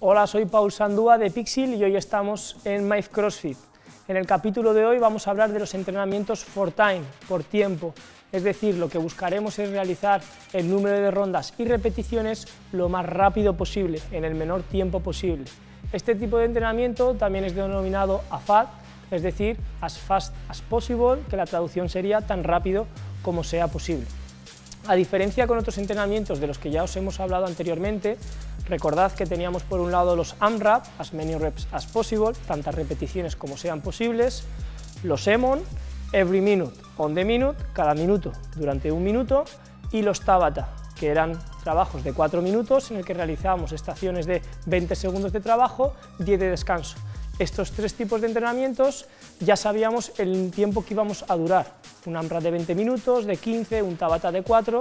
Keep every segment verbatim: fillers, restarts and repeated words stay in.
Hola, soy Paul Sandúa de Pixel y hoy estamos en Maif CrossFit. En el capítulo de hoy vamos a hablar de los entrenamientos for time, por tiempo, es decir, lo que buscaremos es realizar el número de rondas y repeticiones lo más rápido posible, en el menor tiempo posible. Este tipo de entrenamiento también es denominado A F A D, es decir, as fast as possible, que la traducción sería tan rápido como sea posible. A diferencia con otros entrenamientos de los que ya os hemos hablado anteriormente, recordad que teníamos por un lado los AMRAP, as many reps as possible, tantas repeticiones como sean posibles, los E M O N, every minute on the minute, cada minuto durante un minuto, y los Tabata, que eran trabajos de cuatro minutos en el que realizábamos estaciones de veinte segundos de trabajo, diez de descanso. Estos tres tipos de entrenamientos ya sabíamos el tiempo que íbamos a durar, un AMRAP de veinte minutos, de quince, un Tabata de cuatro,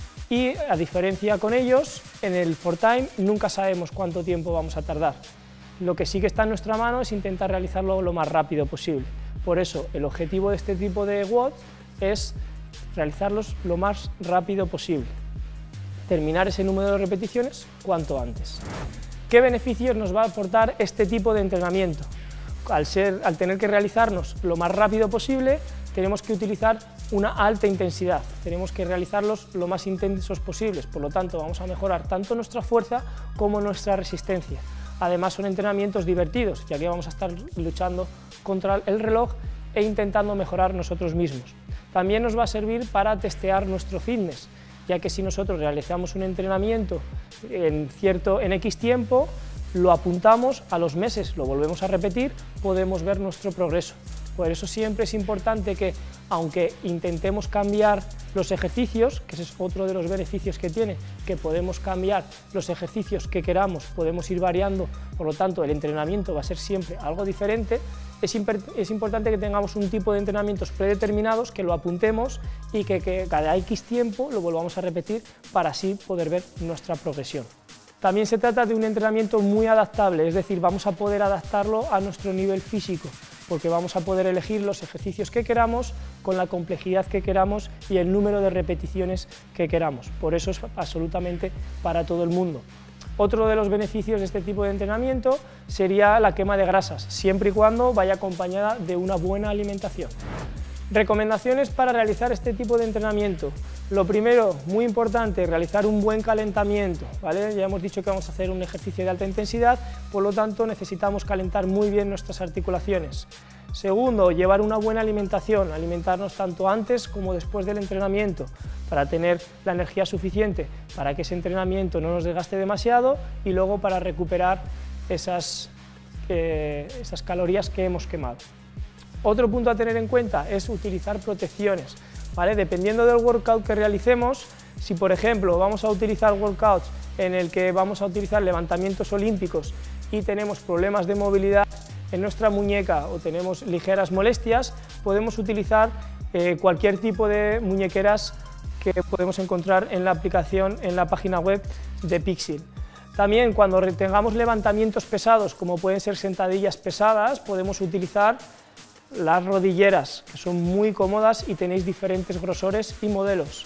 y a diferencia con ellos, en el for time nunca sabemos cuánto tiempo vamos a tardar. Lo que sí que está en nuestra mano es intentar realizarlo lo más rápido posible. Por eso el objetivo de este tipo de W O D es realizarlos lo más rápido posible, terminar ese número de repeticiones cuanto antes. ¿Qué beneficios nos va a aportar este tipo de entrenamiento? Al, ser, al tener que realizarnos lo más rápido posible, tenemos que utilizar una alta intensidad, tenemos que realizarlos lo más intensos posibles, por lo tanto vamos a mejorar tanto nuestra fuerza como nuestra resistencia. Además son entrenamientos divertidos, ya que vamos a estar luchando contra el reloj e intentando mejorar nosotros mismos. También nos va a servir para testear nuestro fitness, ya que si nosotros realizamos un entrenamiento en, cierto, en X tiempo, lo apuntamos a los meses, lo volvemos a repetir, podemos ver nuestro progreso. Por eso siempre es importante que, aunque intentemos cambiar los ejercicios, que ese es otro de los beneficios que tiene, que podemos cambiar los ejercicios que queramos, podemos ir variando, por lo tanto el entrenamiento va a ser siempre algo diferente, es, es importante que tengamos un tipo de entrenamientos predeterminados, que lo apuntemos y que, que cada X tiempo lo volvamos a repetir para así poder ver nuestra progresión. También se trata de un entrenamiento muy adaptable, es decir, vamos a poder adaptarlo a nuestro nivel físico, porque vamos a poder elegir los ejercicios que queramos, con la complejidad que queramos y el número de repeticiones que queramos. Por eso es absolutamente para todo el mundo. Otro de los beneficios de este tipo de entrenamiento sería la quema de grasas, siempre y cuando vaya acompañada de una buena alimentación. Recomendaciones para realizar este tipo de entrenamiento. Lo primero, muy importante, realizar un buen calentamiento, ¿vale? Ya hemos dicho que vamos a hacer un ejercicio de alta intensidad, por lo tanto necesitamos calentar muy bien nuestras articulaciones. Segundo, llevar una buena alimentación, alimentarnos tanto antes como después del entrenamiento, para tener la energía suficiente para que ese entrenamiento no nos desgaste demasiado y luego para recuperar esas, eh, esas calorías que hemos quemado. Otro punto a tener en cuenta es utilizar protecciones, ¿vale? Dependiendo del workout que realicemos, si por ejemplo vamos a utilizar workouts en el que vamos a utilizar levantamientos olímpicos y tenemos problemas de movilidad en nuestra muñeca o tenemos ligeras molestias, podemos utilizar eh, cualquier tipo de muñequeras que podemos encontrar en la aplicación, en la página web de Pixel. También cuando tengamos levantamientos pesados, como pueden ser sentadillas pesadas, podemos utilizar las rodilleras, que son muy cómodas y tenéis diferentes grosores y modelos.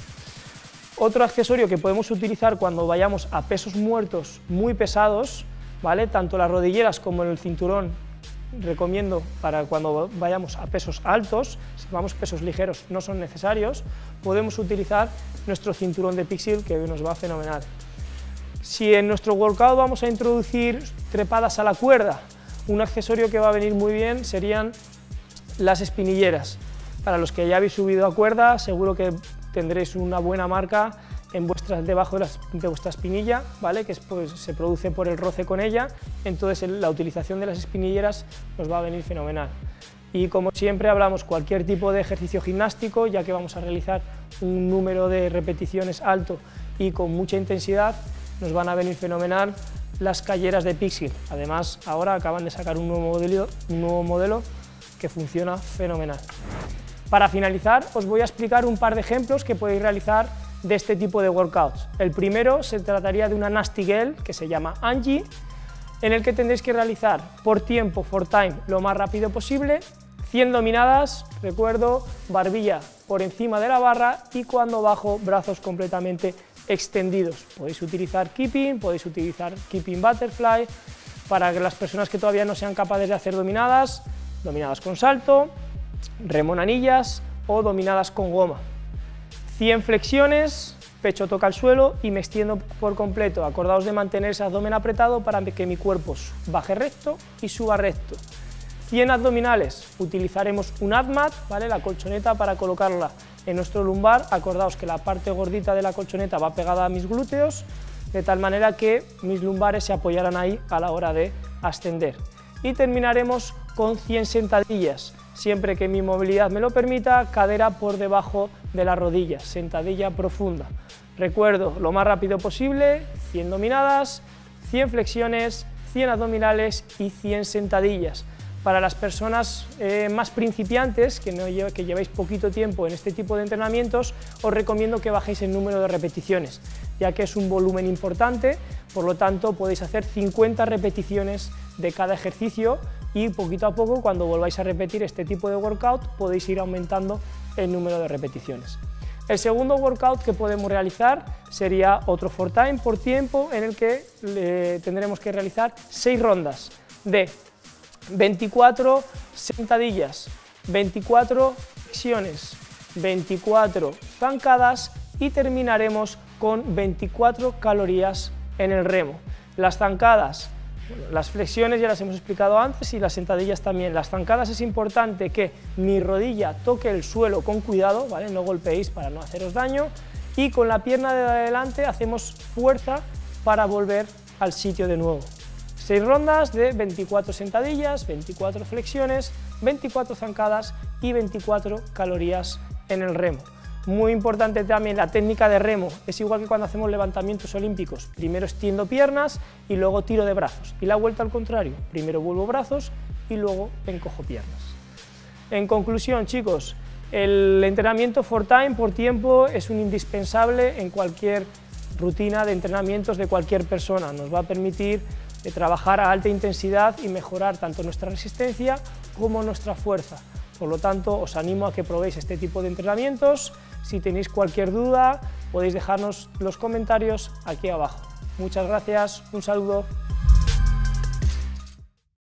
Otro accesorio que podemos utilizar cuando vayamos a pesos muertos muy pesados, ¿vale? Tanto las rodilleras como el cinturón, recomiendo para cuando vayamos a pesos altos, si vamos a pesos ligeros no son necesarios, podemos utilizar nuestro cinturón de Pixel, que nos va fenomenal. Si en nuestro workout vamos a introducir trepadas a la cuerda, un accesorio que va a venir muy bien serían las espinilleras. Para los que ya habéis subido a cuerda, seguro que tendréis una buena marca en vuestra, debajo de, las, de vuestra espinilla, ¿vale? Que es, pues, se produce por el roce con ella, entonces el, la utilización de las espinilleras nos va a venir fenomenal. Y como siempre hablamos cualquier tipo de ejercicio gimnástico, ya que vamos a realizar un número de repeticiones alto y con mucha intensidad, nos van a venir fenomenal las calleras de Pixel. Además, ahora acaban de sacar un nuevo modelo, un nuevo modelo que funciona fenomenal. Para finalizar, os voy a explicar un par de ejemplos que podéis realizar de este tipo de workouts. El primero se trataría de una Nasty Girl, que se llama Angie, en el que tendréis que realizar por tiempo, for time, lo más rápido posible, cien dominadas, recuerdo, barbilla por encima de la barra y cuando bajo, brazos completamente extendidos. Podéis utilizar keeping, podéis utilizar keeping butterfly, para las personas que todavía no sean capaces de hacer dominadas, dominadas con salto, remo en anillas o dominadas con goma. cien flexiones, pecho toca el suelo y me extiendo por completo. Acordaos de mantener ese abdomen apretado para que mi cuerpo baje recto y suba recto. cien abdominales, utilizaremos un AdMat, ¿vale? La colchoneta para colocarla en nuestro lumbar. Acordaos que la parte gordita de la colchoneta va pegada a mis glúteos, de tal manera que mis lumbares se apoyarán ahí a la hora de ascender. Y terminaremos con cien sentadillas, siempre que mi movilidad me lo permita, cadera por debajo de las rodillas, sentadilla profunda. Recuerdo, lo más rápido posible, cien dominadas, cien flexiones, cien abdominales y cien sentadillas. Para las personas eh, más principiantes, que, no lleve, que lleváis poquito tiempo en este tipo de entrenamientos, os recomiendo que bajéis el número de repeticiones, ya que es un volumen importante, por lo tanto podéis hacer cincuenta repeticiones de cada ejercicio y poquito a poco, cuando volváis a repetir este tipo de workout, podéis ir aumentando el número de repeticiones. El segundo workout que podemos realizar sería otro four time por tiempo, en el que eh, tendremos que realizar seis rondas de veinticuatro sentadillas, veinticuatro flexiones, veinticuatro zancadas y terminaremos con veinticuatro calorías en el remo. Las zancadas, bueno, las flexiones ya las hemos explicado antes y las sentadillas también. Las zancadas es importante que mi rodilla toque el suelo con cuidado, ¿vale? No golpeéis para no haceros daño, y con la pierna de adelante hacemos fuerza para volver al sitio de nuevo. seis rondas de veinticuatro sentadillas, veinticuatro flexiones, veinticuatro zancadas y veinticuatro calorías en el remo. Muy importante también la técnica de remo, es igual que cuando hacemos levantamientos olímpicos. Primero extiendo piernas y luego tiro de brazos. Y la vuelta al contrario, primero vuelvo brazos y luego encojo piernas. En conclusión, chicos, el entrenamiento four time por tiempo es un indispensable en cualquier rutina de entrenamientos de cualquier persona. Nos va a permitir de trabajar a alta intensidad y mejorar tanto nuestra resistencia como nuestra fuerza. Por lo tanto, os animo a que probéis este tipo de entrenamientos. Si tenéis cualquier duda, podéis dejarnos los comentarios aquí abajo. Muchas gracias, un saludo.